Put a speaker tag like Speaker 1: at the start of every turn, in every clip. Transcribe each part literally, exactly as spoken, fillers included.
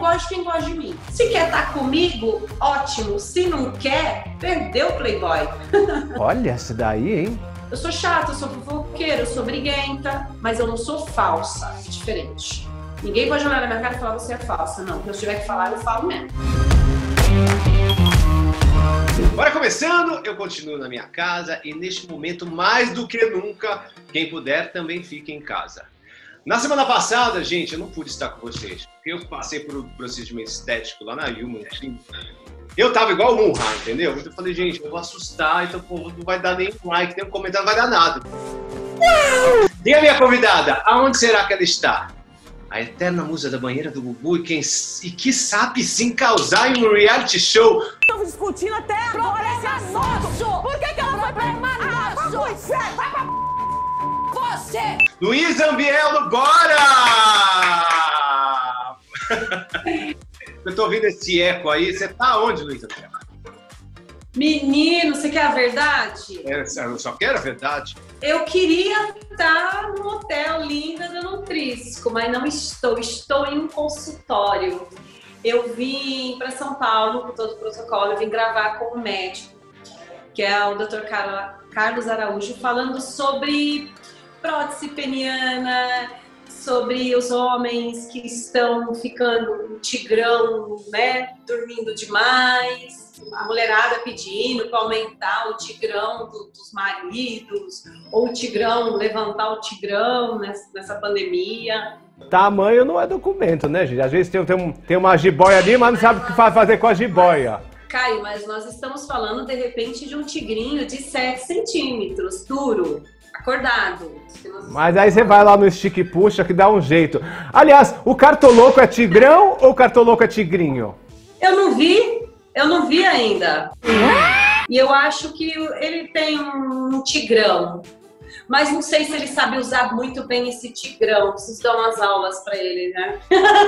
Speaker 1: gosto de quem gosta de mim. Se quer estar comigo, ótimo. Se não quer, perdeu o Playboy.
Speaker 2: Olha, essa daí, hein?
Speaker 1: Eu sou chata, eu sou fofoqueira, eu sou briguenta, mas eu não sou falsa. É diferente. Ninguém pode olhar na minha cara e falar você é falsa. Não, se eu tiver que falar, eu falo mesmo.
Speaker 3: Bora começando, eu continuo na minha casa e neste momento, mais do que nunca, quem puder também fique em casa. Na semana passada, gente, eu não pude estar com vocês, porque eu passei por um procedimento estético lá na Human Clínica. Eu tava igual o Munha, entendeu? Então eu falei, gente, eu vou assustar, então pô, não vai dar nem um like, nem um comentário, não vai dar nada. E a minha convidada, aonde será que ela está? A eterna musa da banheira do Gugu e, quem, e que sabe sim causar em um reality show.
Speaker 4: Estamos discutindo até agora esse assunto. Por que, que ela foi pra Manaus? Vai pra você!
Speaker 3: Luísa Ambiel, bora! Eu tô ouvindo esse eco aí. Você tá onde, Luísa Ambiel?
Speaker 1: Menino, você quer a verdade?
Speaker 3: É, eu só quero a verdade.
Speaker 1: Eu queria estar no hotel linda da Nutrisco, mas não estou. Estou em um consultório. Eu vim para São Paulo com todo o protocolo, eu vim gravar com um médico, que é o doutor Carlos Araújo, falando sobre prótese peniana, sobre os homens que estão ficando tigrão, né, dormindo demais, a mulherada pedindo para aumentar o tigrão do, dos maridos, ou o tigrão, levantar o tigrão nessa, nessa pandemia.
Speaker 2: Tamanho não é documento, né, gente? Às vezes tem, tem, um, tem uma jiboia ali, mas não sabe o que fazer com a jiboia.
Speaker 1: Caio, mas nós estamos falando, de repente, de um tigrinho de sete centímetros, duro, acordado.
Speaker 2: Mas aí você vai lá no stick puxa que dá um jeito. Aliás, o cartoloco é tigrão ou o cartoloco é tigrinho?
Speaker 1: Eu não vi, eu não vi ainda. E eu acho que ele tem um tigrão. Mas não sei se ele sabe usar muito bem esse tigrão. Preciso dar umas aulas pra ele, né?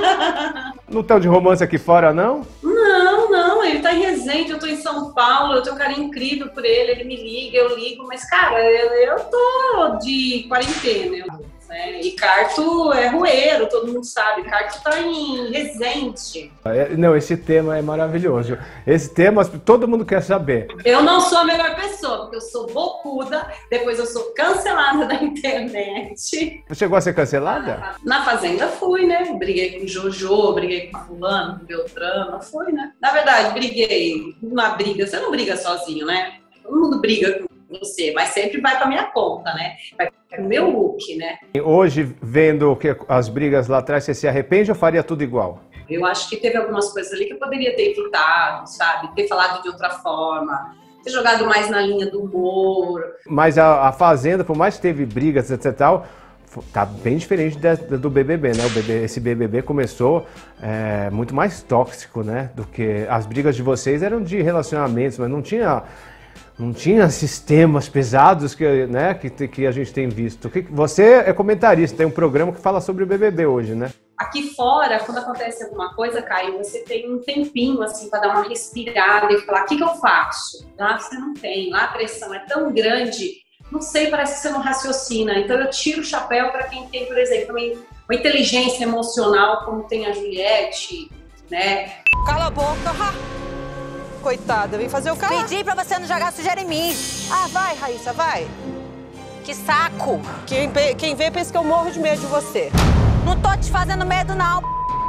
Speaker 2: Não estão de romance aqui fora, não?
Speaker 1: Não, não. Ele tá em Resende, eu tô em São Paulo. Eu tenho um carinho incrível por ele. Ele me liga, eu ligo. Mas, cara, eu, eu tô de quarentena, né? E Carto é rueiro, todo mundo sabe. Carto tá em Resende.
Speaker 2: Não, esse tema é maravilhoso. Esse tema todo mundo quer saber.
Speaker 1: Eu não sou a melhor pessoa, porque eu sou bocuda, depois eu sou cancelada da internet.
Speaker 2: Você chegou a ser cancelada?
Speaker 1: Na Fazenda fui, né? Briguei com o Jojo, briguei com o fulano, com o Beltrano, fui, né? Na verdade, briguei. Uma briga, você não briga sozinho, né? Todo mundo briga com você, mas sempre vai pra minha conta, né? Vai pro meu look, né?
Speaker 2: Hoje, vendo que as brigas lá atrás, você se arrepende ou faria tudo igual?
Speaker 1: Eu acho que teve algumas coisas ali que eu poderia ter evitado, sabe? Ter falado de outra forma, ter jogado mais na linha do humor.
Speaker 2: Mas a, a Fazenda, por mais que teve brigas, etc e tal, tá bem diferente da, do B B B, né? O B B B, esse B B B começou é, muito mais tóxico, né? Do que as brigas de vocês eram de relacionamentos, mas não tinha... Não tinha esses temas pesados que, né, que, que a gente tem visto. Você é comentarista, tem um programa que fala sobre o B B B hoje, né?
Speaker 1: Aqui fora, quando acontece alguma coisa, Caio, você tem um tempinho assim para dar uma respirada e falar, o que, que eu faço? Lá você não tem, lá a pressão é tão grande, não sei, parece que você não raciocina. Então eu tiro o chapéu para quem tem, por exemplo, uma inteligência emocional, como tem a Juliette, né?
Speaker 4: Cala a boca, coitada, vem fazer o quê?
Speaker 5: Pedi pra você não jogar sujeira em mim.
Speaker 4: Ah, vai, Raíssa, vai.
Speaker 5: Que saco.
Speaker 4: Quem, quem vê pensa que eu morro de medo de você.
Speaker 5: Não tô te fazendo medo, não.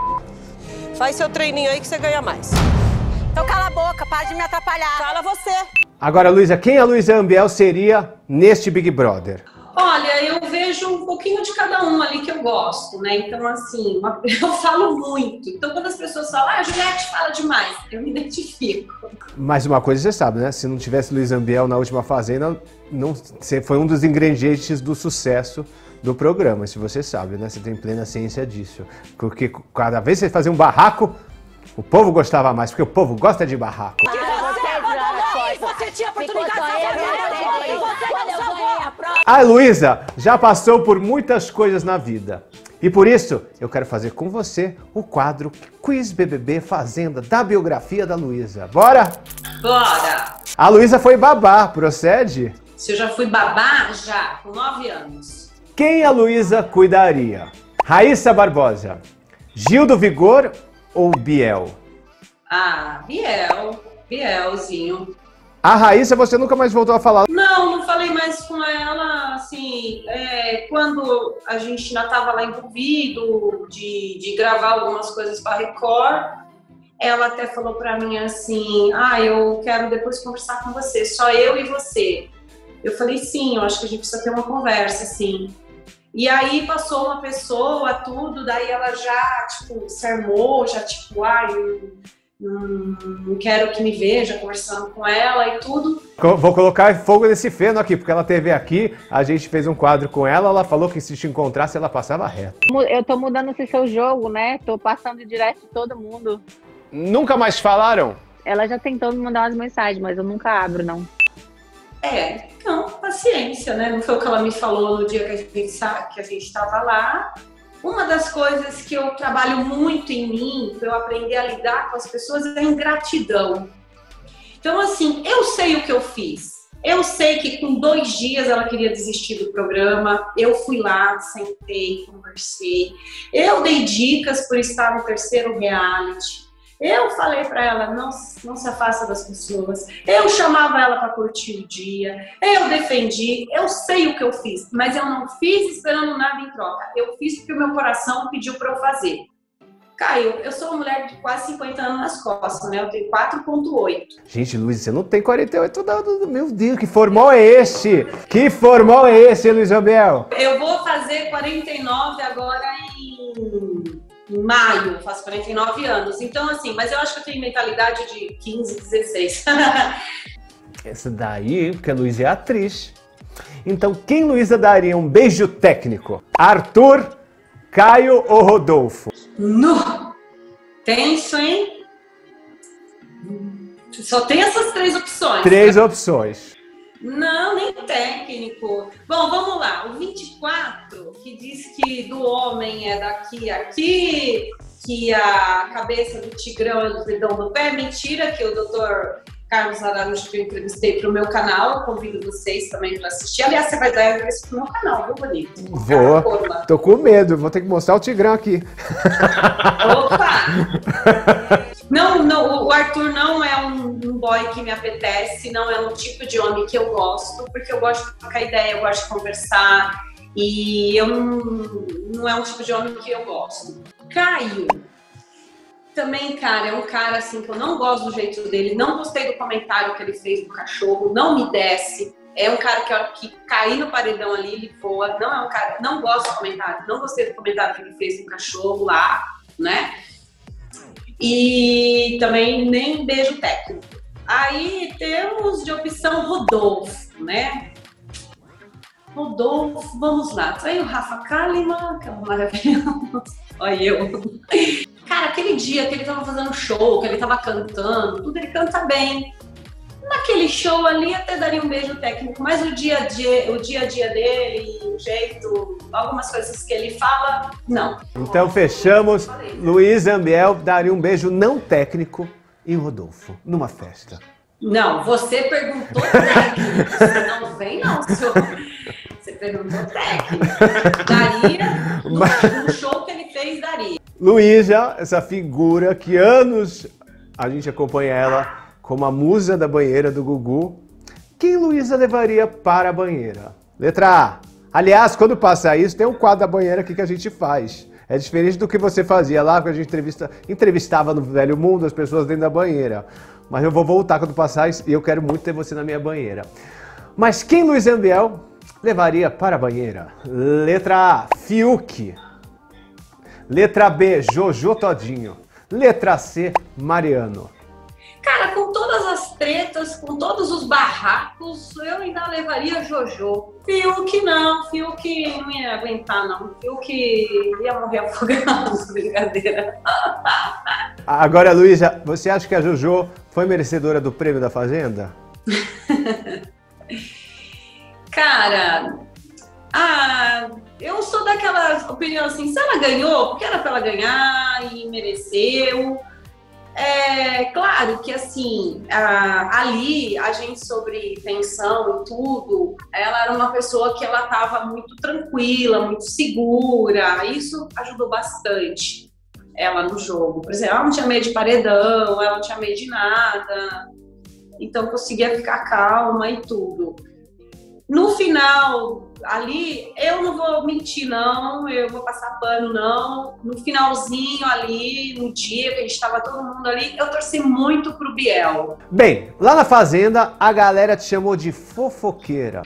Speaker 4: Faz seu treininho aí que você ganha mais.
Speaker 5: Então cala a boca, para de me atrapalhar.
Speaker 4: Cala você.
Speaker 2: Agora, Luísa, quem a Luísa Ambiel seria neste Big Brother?
Speaker 1: Olha, eu vejo um pouquinho de cada um ali que eu gosto, né? Então, assim, uma... eu falo muito. Então, quando as pessoas falam, ah, a Juliette fala demais, eu me identifico.
Speaker 2: Mas uma coisa você sabe, né? Se não tivesse Luísa Ambiel na última Fazenda, não... você foi um dos ingredientes do sucesso do programa, se você sabe, né? Você tem plena ciência disso. Porque cada vez que você fazia um barraco, o povo gostava mais, porque o povo gosta de barraco.
Speaker 5: Você tinha oportunidade de
Speaker 2: A Luísa já passou por muitas coisas na vida. E por isso, eu quero fazer com você o quadro Quiz B B B Fazenda da biografia da Luísa. Bora?
Speaker 1: Bora!
Speaker 2: A Luísa foi babá, procede?
Speaker 1: Se eu já fui babá, já, com nove anos.
Speaker 2: Quem a Luísa cuidaria? Raíssa Barbosa, Gil do Vigor ou Biel?
Speaker 1: Ah, Biel, Bielzinho.
Speaker 2: A Raíssa, você nunca mais voltou a falar?
Speaker 1: Não, não falei mais com ela, assim, é, quando a gente ainda estava lá envolvido de, de gravar algumas coisas para Record, ela até falou para mim assim, ah, eu quero depois conversar com você, só eu e você. Eu falei, sim, eu acho que a gente precisa ter uma conversa, assim. E aí passou uma pessoa, tudo, daí ela já, tipo, se armou, já, tipo, ai, eu não, não quero que me veja conversando com ela e tudo.
Speaker 2: Vou colocar fogo nesse feno aqui, porque ela teve aqui, a gente fez um quadro com ela, ela falou que se te encontrasse, ela passava reto.
Speaker 6: Eu tô mudando esse seu jogo, né? Tô passando direto de todo mundo.
Speaker 2: Nunca mais falaram?
Speaker 6: Ela já tentou me mandar umas mensagens, mas eu nunca abro, não.
Speaker 1: É, então, paciência, né? Não foi o que ela me falou no dia que a gente que a gente estava lá. Uma das coisas que eu trabalho muito em mim, para eu aprender a lidar com as pessoas, é a ingratidão. Então, assim, eu sei o que eu fiz. Eu sei que com dois dias ela queria desistir do programa. Eu fui lá, sentei, conversei. Eu dei dicas por estar no terceiro reality. Eu falei para ela, não, não se afasta das pessoas. Eu chamava ela para curtir o dia. Eu defendi. Eu sei o que eu fiz, mas eu não fiz esperando nada em troca. Eu fiz porque o meu coração pediu para eu fazer. Caio, eu sou uma mulher de quase cinquenta anos nas costas, né? Eu tenho quatro ponto oito.
Speaker 2: Gente, Luiz, você não tem quarenta e oito não. Meu Deus, que formal é esse? Que formal é esse, Luiz Ambiel?
Speaker 1: Eu vou fazer quarenta e nove agora em... Em maio, faço quarenta e nove anos. Então, assim, mas eu acho que eu tenho mentalidade de quinze, dezesseis.
Speaker 2: Essa daí, porque a Luísa é atriz. Então, quem Luísa daria um beijo técnico? Arthur, Caio ou Rodolfo?
Speaker 1: No! Tenso, hein? Só tem essas três opções.
Speaker 2: Três né? opções.
Speaker 1: Não, nem técnico. Bom, vamos lá. O vinte e quatro, que diz que do homem é daqui a aqui, que a cabeça do tigrão é do dedão do pé. Mentira, que o doutor Carlos Araújo, que eu entrevistei para o meu canal. Eu convido vocês também para assistir. Aliás, você vai dar isso para o meu canal, viu, bonito?
Speaker 2: Vou. Tô com medo. Vou ter que mostrar o tigrão aqui.
Speaker 1: Opa! Não, não, o Arthur não é um, um boy que me apetece, não é um tipo de homem que eu gosto, porque eu gosto de trocar ideia, eu gosto de conversar, e eu não, não é um tipo de homem que eu gosto. Caio, também, cara, é um cara assim que eu não gosto do jeito dele, não gostei do comentário que ele fez do cachorro, não me desce. É um cara que, ó, que cair no paredão ali, ele voa, não é um cara, não gosto do comentário, não gostei do comentário que ele fez do cachorro lá, né? E também nem beijo técnico. Aí temos de opção Rodolfo, né? Rodolfo, vamos lá. Tem o Rafa Kalimann, que é uma maravilhosa. Olha eu. Cara, aquele dia que ele tava fazendo show, que ele tava cantando, tudo, ele canta bem. Naquele show ali até daria um beijo técnico, mas o dia a dia, o dia a dia dele, o jeito, algumas coisas que ele fala, não.
Speaker 2: Então fechamos. Luiz Ambiel daria um beijo não técnico em Rodolfo, numa festa.
Speaker 1: Não, você perguntou técnico. Você não vem, não, senhor. Você perguntou técnico. Daria, no, Mas... no show que ele fez, daria.
Speaker 2: Luísa, essa figura que anos a gente acompanha ela como a musa da banheira do Gugu. Quem Luísa levaria para a banheira? Letra A. Aliás, quando passa isso, tem um quadro da banheira aqui que a gente faz. É diferente do que você fazia lá, que a gente entrevista, entrevistava no Velho Mundo as pessoas dentro da banheira. Mas eu vou voltar quando passar isso e eu quero muito ter você na minha banheira. Mas quem Luiz Ambiel levaria para a banheira? Letra A. Fiuk. Letra B. Jojo Todinho. Letra C. Mariano.
Speaker 1: Cara, com todas as tretas, com todos os barracos, eu ainda levaria Jojo. Fiuk não, Fiuk não ia aguentar não. Fiuk ia morrer afogado, brincadeira.
Speaker 2: Agora, Luísa, você acha que a Jojo foi merecedora do prêmio da Fazenda?
Speaker 1: Cara, ah, eu sou daquela opinião assim, se ela ganhou, porque era pra ela ganhar e mereceu. É claro que, assim, a, ali, a gente sobre tensão e tudo, ela era uma pessoa que ela estava muito tranquila, muito segura, isso ajudou bastante. ela no jogo. Por exemplo, ela não tinha medo de paredão, ela não tinha medo de nada. Então, conseguia ficar calma e tudo. No final, ali, eu não vou mentir, não. Eu vou passar pano, não. No finalzinho ali, no dia que a gente estava todo mundo ali, eu torci muito pro Biel.
Speaker 2: Bem, lá na Fazenda, a galera te chamou de fofoqueira.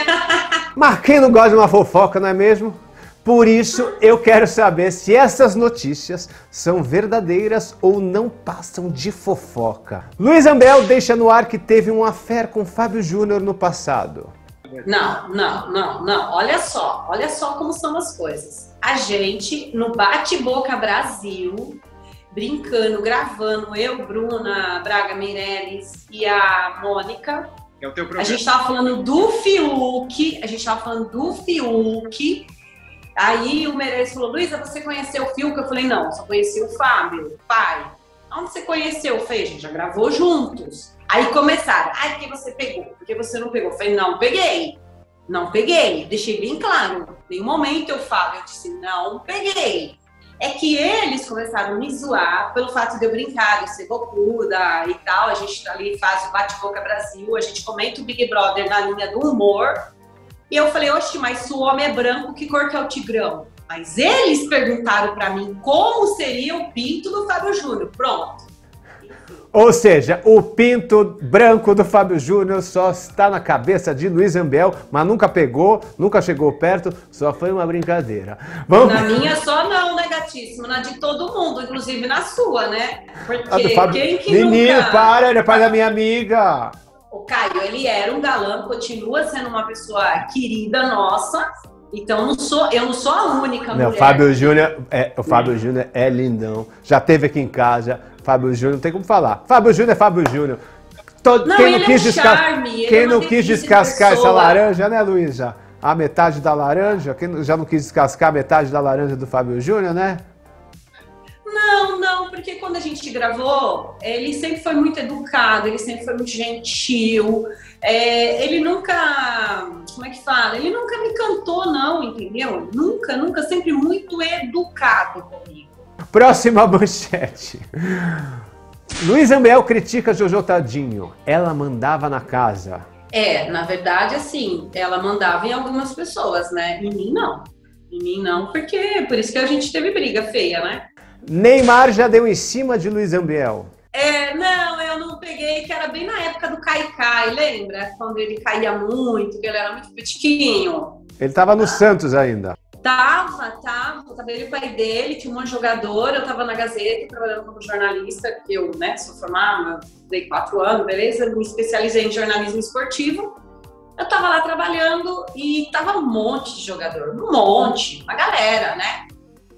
Speaker 2: Mas quem não gosta de uma fofoca, não é mesmo? Por isso, eu quero saber se essas notícias são verdadeiras ou não passam de fofoca. Luiz Ambiel deixa no ar que teve um affair com Fábio Júnior no passado.
Speaker 1: Não, não, não, não. Olha só, olha só como são as coisas. A gente, no Bate-Boca Brasil, brincando, gravando, eu, Bruna, Braga Meirelles e a Mônica.
Speaker 3: É o teu programa.
Speaker 1: A gente tava falando do Fiuk, a gente tava falando do Fiuk. Aí o Meirelles falou, Luísa, você conheceu o Fiuk? Eu falei, não, só conheci o Fábio, pai. Onde você conheceu? Eu falei, a gente já gravou juntos. Aí começaram, ai, porque você pegou? Porque você não pegou? Eu falei, não peguei. Não peguei. Deixei bem claro. Em nenhum momento eu falo, eu disse, não peguei. É que eles começaram a me zoar pelo fato de eu brincar, de ser bocuda e tal. A gente ali faz o Bate-Boca Brasil, a gente comenta o Big Brother na linha do humor. E eu falei, oxe, mas se o homem é branco, que cor que é o tigrão? Mas eles perguntaram pra mim como seria o pinto do Fábio Júnior. Pronto.
Speaker 2: Ou seja, o pinto branco do Fábio Júnior só está na cabeça de Luiz Ambiel, mas nunca pegou, nunca chegou perto, só foi uma brincadeira. Vamos...
Speaker 1: Na minha só não, né, gatíssimo? Na de todo mundo, inclusive na sua, né? Porque
Speaker 2: Ah, do Fábio...
Speaker 1: quem que
Speaker 2: Menino,
Speaker 1: nunca...
Speaker 2: para, ele é pai da minha amiga.
Speaker 1: O Caio, ele era um galã, continua sendo uma pessoa querida nossa, então não sou, eu não sou a única
Speaker 2: Não,
Speaker 1: mulher.
Speaker 2: Fábio Júnior é, o Fábio Júnior é lindão, já teve aqui em casa, Fábio Júnior, não tem como falar. Fábio Júnior é Fábio Júnior. Todo,
Speaker 1: Não,
Speaker 2: quem não
Speaker 1: ele
Speaker 2: quis
Speaker 1: é um
Speaker 2: descascar,
Speaker 1: charme, ele
Speaker 2: quem
Speaker 1: é uma
Speaker 2: não quis
Speaker 1: delícia de
Speaker 2: descascar essa
Speaker 1: pessoa.
Speaker 2: laranja, né, Luísa? A metade da laranja, quem já não quis descascar a metade da laranja do Fábio Júnior, né?
Speaker 1: Não, não, porque quando a gente gravou, ele sempre foi muito educado, ele sempre foi muito gentil, é, ele nunca, como é que fala? Ele nunca me cantou, não, entendeu? Nunca, nunca, sempre muito educado comigo.
Speaker 2: Próxima manchete. Luiz Ambiel critica Jojo Tadinho. Ela mandava na casa.
Speaker 1: É, na verdade, assim, ela mandava em algumas pessoas, né? Em mim, não. Em mim, não, porque por isso que a gente teve briga feia, né?
Speaker 2: Neymar já deu em cima de Luiz Ambiel.
Speaker 1: É, não, eu não peguei, que era bem na época do Cai Cai, lembra? Quando ele caía muito, que ele era muito petiquinho.
Speaker 2: Ele tava no Santos ainda.
Speaker 1: Tava, tava, tava ele e o pai dele, tinha um monte de jogador, eu tava na Gazeta trabalhando como jornalista, que eu, né, sou formada, dei quatro anos, beleza? Me especializei em jornalismo esportivo. Eu tava lá trabalhando e tava um monte de jogador, um monte, uma galera, né?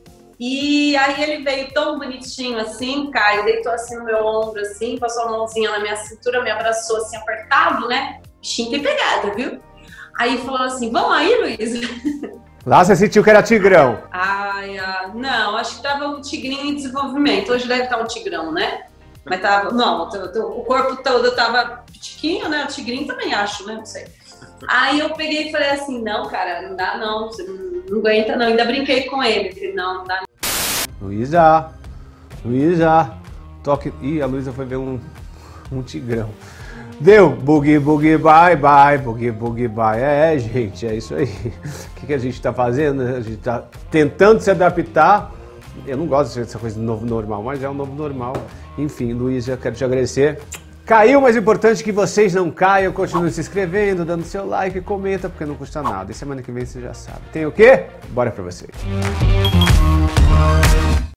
Speaker 1: E aí ele veio tão bonitinho assim, Caio, deitou assim no meu ombro, assim, passou a mãozinha na minha cintura, me abraçou assim, apertado, né? Bichinho tem pegada, viu? Aí falou assim, vamos aí, Luiz?
Speaker 2: Lá você sentiu que era tigrão.
Speaker 1: Ai, ah, não, acho que tava um tigrinho em desenvolvimento. Hoje deve estar um tigrão, né? Mas tava, não, o corpo todo tava pitiquinho, né? O tigrinho também acho, né? Não sei. Aí eu peguei e falei assim, não, cara, não dá não, você não, não aguenta não. Ainda brinquei com ele, falei, não, não dá não.
Speaker 2: Luísa, Luísa, toque... Ih, a Luísa foi ver um, um tigrão. Deu, boogie, boogie, bye, bye, boogie, boogie, bye. É, gente, é isso aí. O que, que a gente tá fazendo? A gente tá tentando se adaptar. Eu não gosto dessa coisa de novo normal, mas é um novo normal. Enfim, Luísa, quero te agradecer. Caiu, mas importante que vocês não caiam, continuem se inscrevendo, dando seu like, comenta, porque não custa nada. E semana que vem você já sabe. Tem o quê? Bora pra vocês.